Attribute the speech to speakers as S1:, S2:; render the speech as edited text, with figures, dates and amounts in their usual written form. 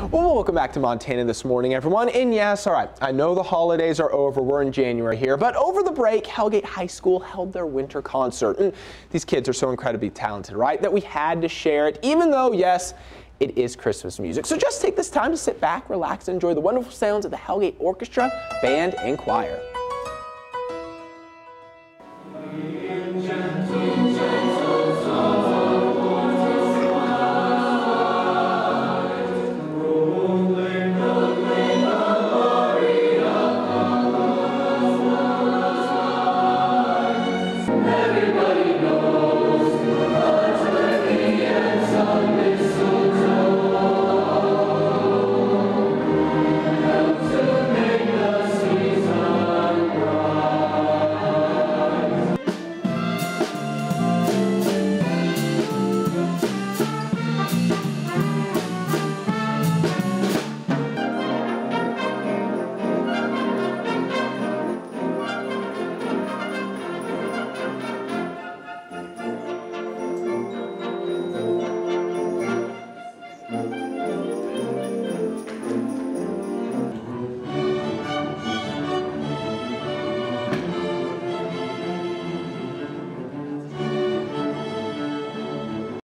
S1: Well, welcome back to Montana this morning, everyone. And yes, all right, I know the holidays are over. We're in January here, but over the break, Hellgate High School held their winter concert. And these kids are so incredibly talented, right, that we had to share it, even though, yes, it is Christmas music. So just take this time to sit back, relax, and enjoy the wonderful sounds of the Hellgate Orchestra, Band, and Choir.